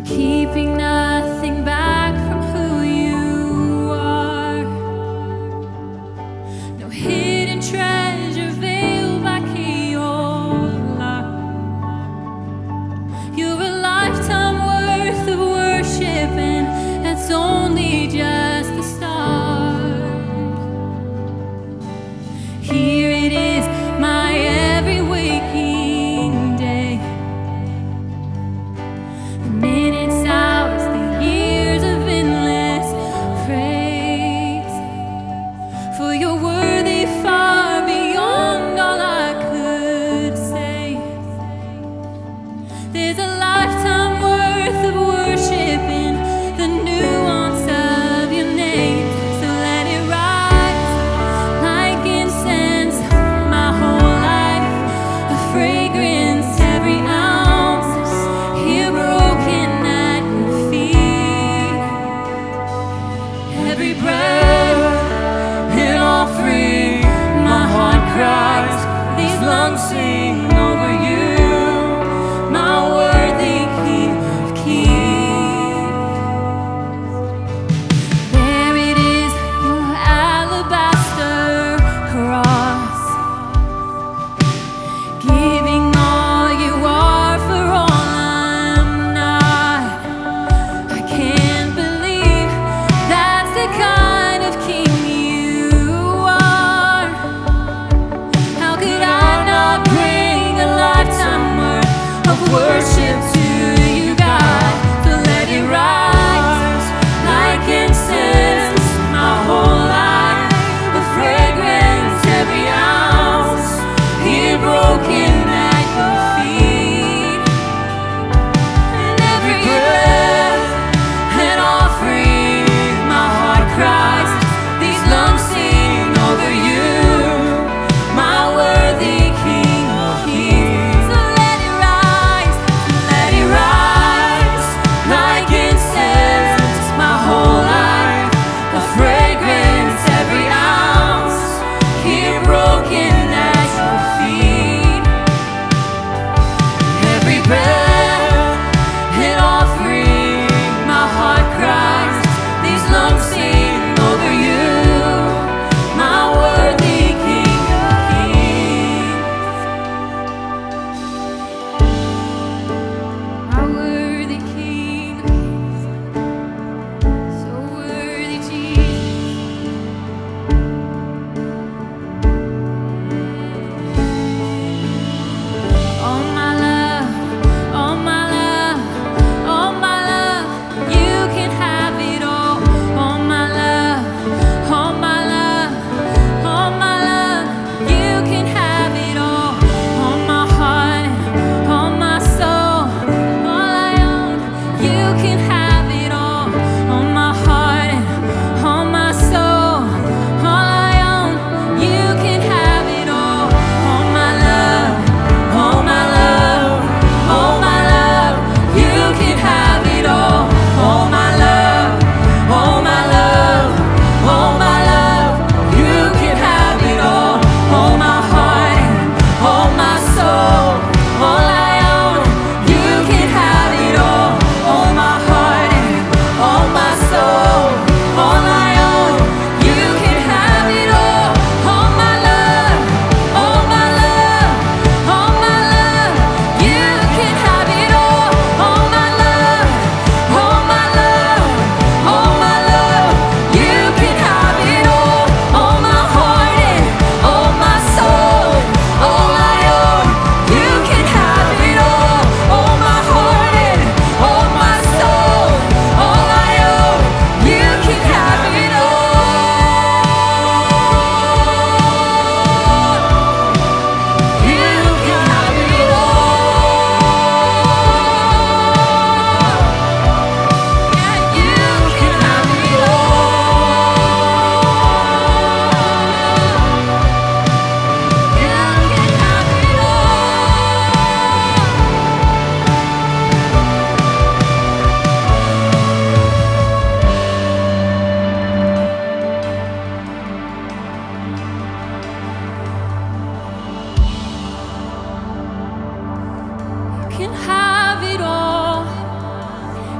keeping nothing back from who you are. No hidden treasure veiled by key or lock. You're a lifetime worth of worship, and that's only just the start. Here it is, my every waking day. The minutes, hours, the years of endless praise. For you're worthy far beyond all I could say. There's a lifetime worth of worship in the nuance of your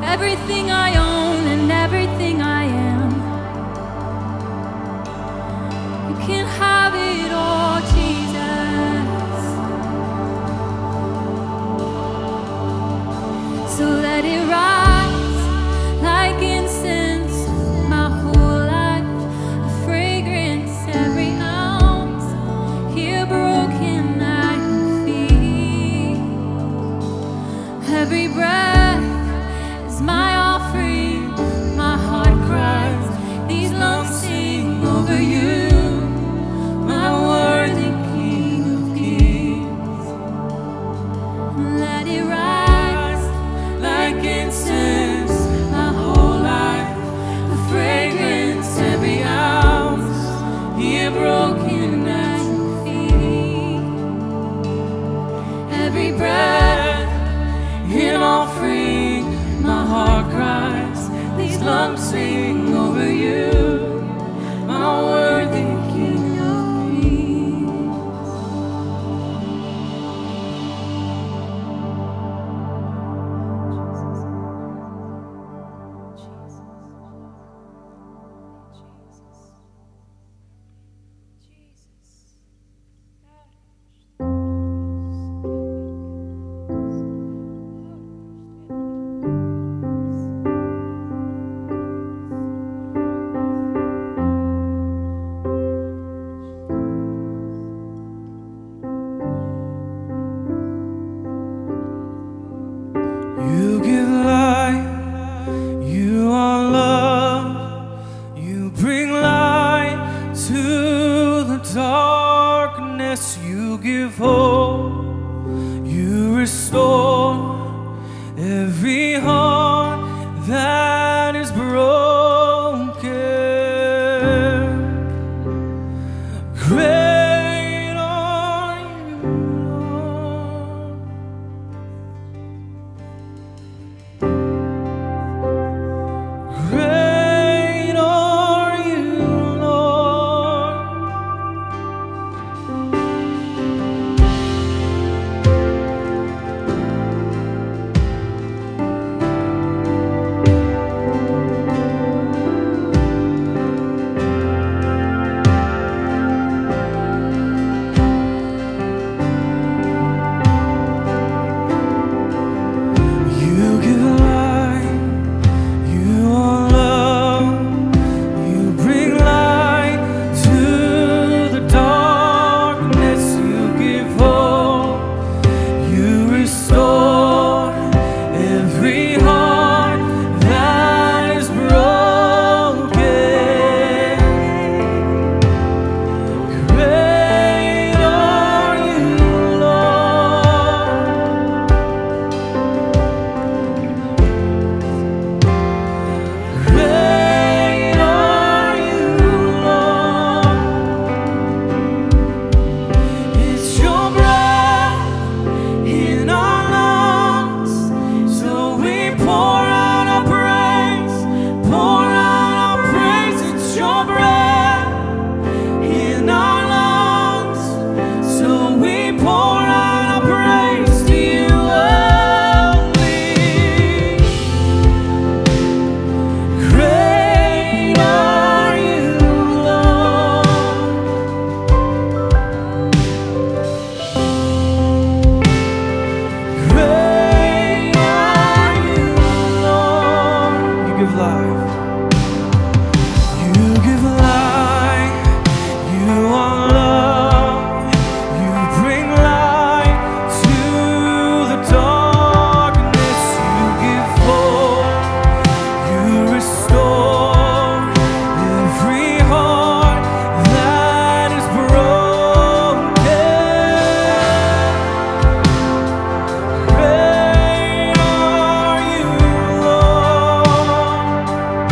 everything I own and everything I am. You can have it all, Jesus. So let it rise like incense, my whole life, a fragrance, every ounce, here broken at your feet. Every breath is my offering, my heart cries, these lungs sing over you, my worthy King of Kings. Let it rise like incense, my whole life, a fragrance, every ounce, here broken at your feet. Every breath, an offering, my heart cries, these lungs sing over you, my worthy King of Kings. You give light, you are love, you bring light to the darkness, you give hope, you restore every heart that is broken. Great are you, Lord. Great are you, Lord. You give light, you are love, you bring light to the darkness, you give hope, you restore every heart that is broken. Great are you, Lord. Great are you, Lord. It's your breath in our lungs, so we pour out our praise, pour out our praise. It's your breath in our lungs, so we pour out our praise to you only. Great are you, Lord. Great are you, Lord. You give life. You give light. You are love. You bring light to the darkness. You give hope. You restore every heart that is broken. Great are you, Lord.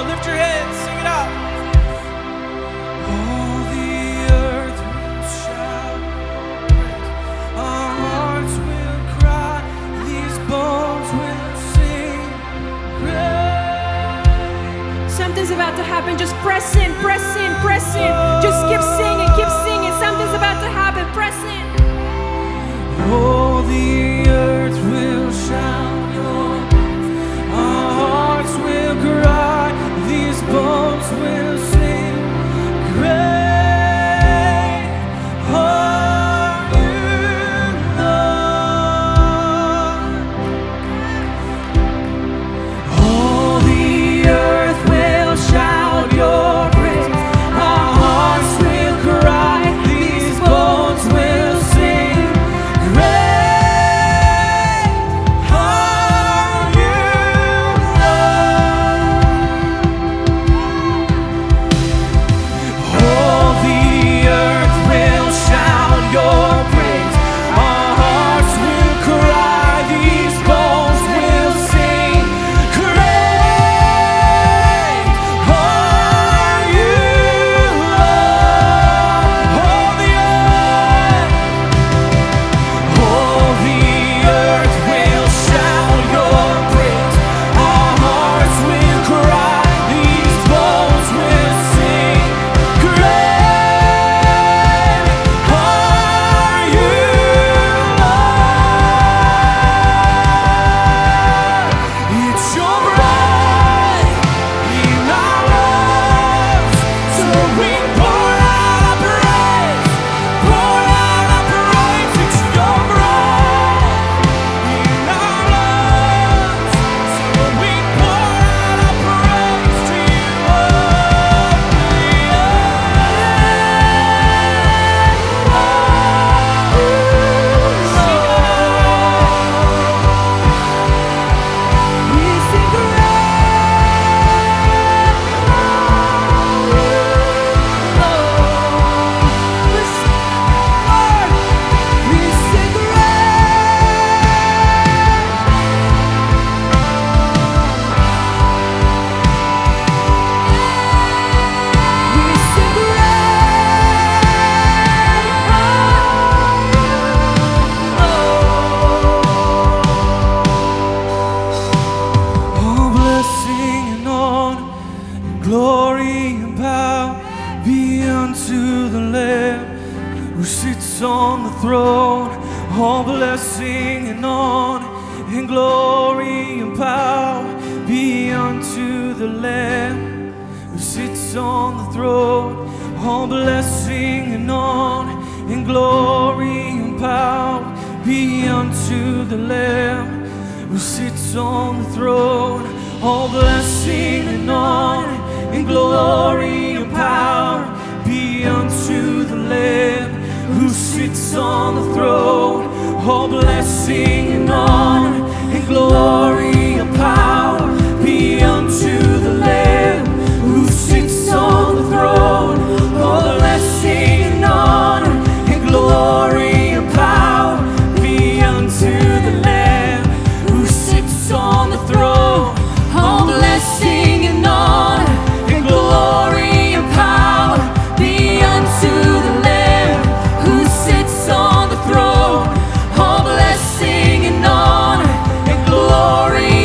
lift your heads, sing it out. All the earth will shout praise. Our hearts will cry, these bones will sing praise. Something's about to happen. Just press in, press in, press in. Just keep singing, keep singing. Something's about to happen. Press in. All the earth will shout your praise. Our hearts will cry, these bones will sing. Great are you, Lord. All the earth will shout your praise. Our hearts will cry, these bones will sing. Great are you, Lord. All the earth will shout your praise. Our hearts will cry, these bones will sing. Great are you, Lord. All the earth will shout your praise. Our hearts will cry, these bones will sing. Great are you, Lord. It's your breath in our lungs, so we pour out our praise, pour out our praise. It's your breath in our lungs, so we pour out our praise to you We sing all blessing and honor and glory and power be unto the Lamb who sits on the throne. All blessing and honor and glory and power be unto the Lamb who sits on the throne. All blessing and honor and glory and power be unto the Lamb who sits on the throne. All blessing and honor and glory and power be unto the Lamb who sits on the throne. All blessing and honor and glory and power be unto the Lamb who sits on the throne. All blessing and honor and glory and power be unto the Lamb who sits on the throne. All blessing and honor and glory and power be unto the Lamb who sits on the throne. All blessing and honor and glory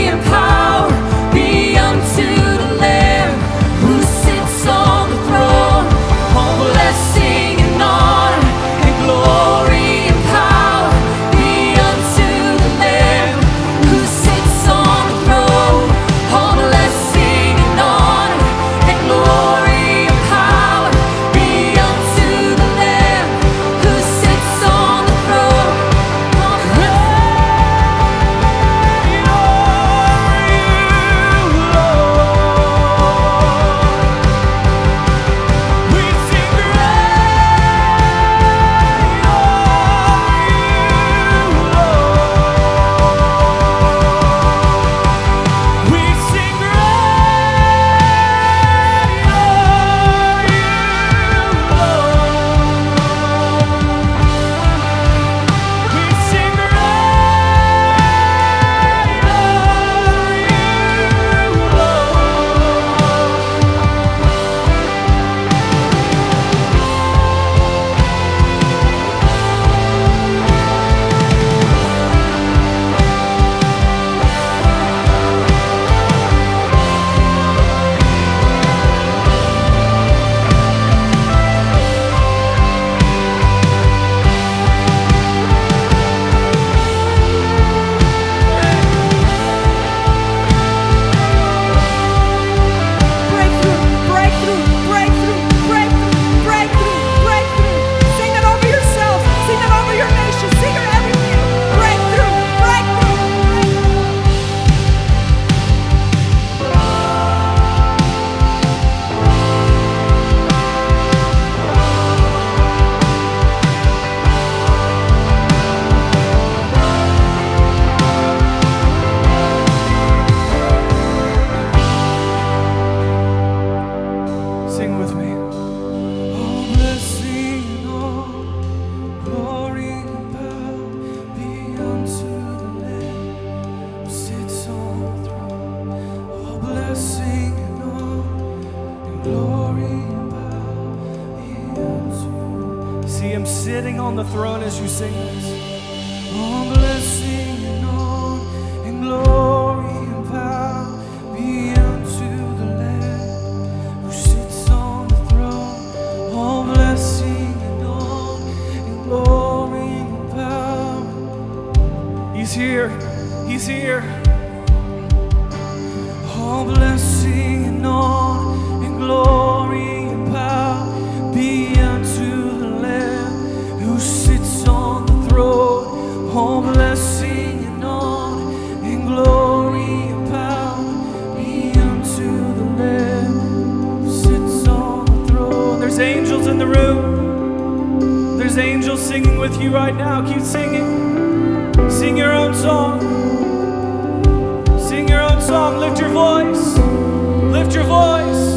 on the throne as you sing this. All blessing and honor and glory and power be unto the Lamb who sits on the throne. All blessing and honor and glory and power. He's here. He's here. All blessing and honor and glory and power be unto the Lamb who sits on the throne. All blessing and honor and glory and power be unto the Lamb who sits on the throne. There's angels in the room. There's angels singing with you right now. Keep singing. Sing your own song. Sing your own song. Lift your voice. Lift your voice.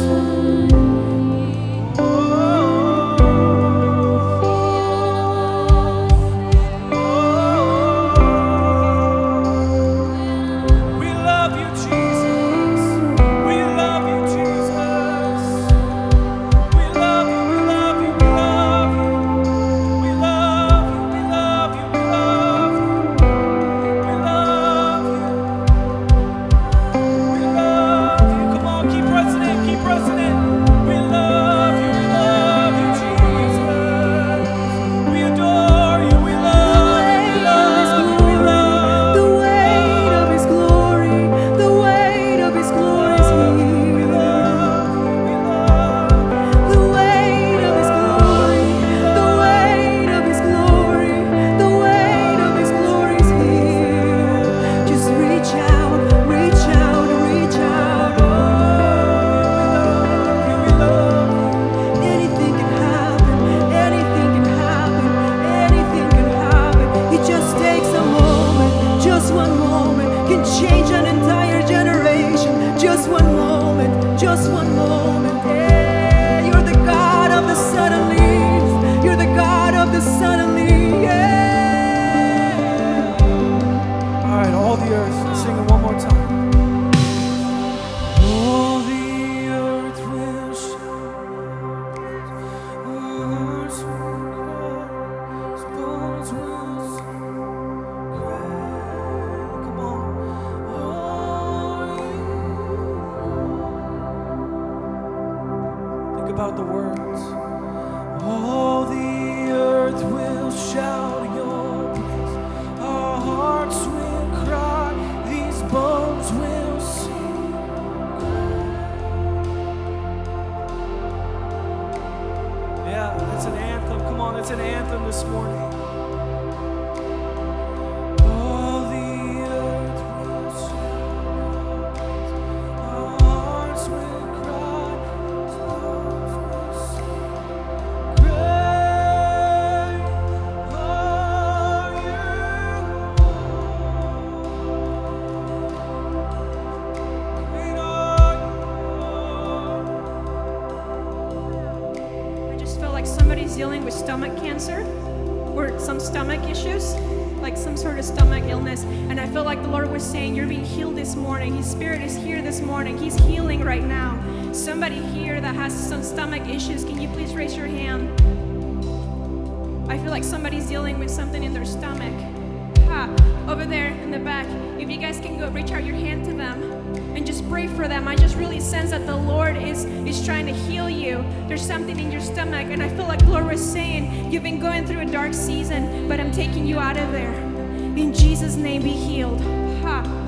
We love you, Jesus. We love you, Jesus. We love you, we love you, we love you. We love you, we love you, we love you. We love you. We love you. Come on, keep pressing in, keep pressing in. We love you, Jesus. We adore you, we love you, we love you, we love you. The weight of His glory, the weight of His glory is here. We love you, we love you. The weight of His glory, the weight of His glory, the weight of His glory is here. Just reach out, reach out, reach out. We love you. Anything can happen, anything can happen, anything can happen. It just takes a moment, just one moment can change an entire generation. Just one moment, just one moment. Yeah, you're the God of the suddenly. You're the God of the suddenly. Yeah. All right, all the earth, sing it one more time. All the earth will shout, hearts will cry, bones will cry. Come on. Think about the words. All the earth will shout your praise. Our hearts will cry. These bones will sing. Yeah, it's an anthem. Come on, it's an anthem this morning. All the earth will shout. Our hearts will cry. These bones will sing. Great are you, Lord. Great are you, Lord. I just feel like somebody's dealing with stomach cancer or some stomach issues, like some sort of stomach illness. And I feel like the Lord was saying, you're being healed this morning. His Spirit is here this morning. He's healing right now. Somebody here that has some stomach issues, can you please raise your hand? I feel like somebody's dealing with something in their stomach. Over there in the back, if you guys can go reach out your hand to them and just pray for them. I just really sense that the Lord is trying to heal you. There's something in your stomach, and I feel like the Lord was saying, you've been going through a dark season, but I'm taking you out of there. In Jesus' name, be healed.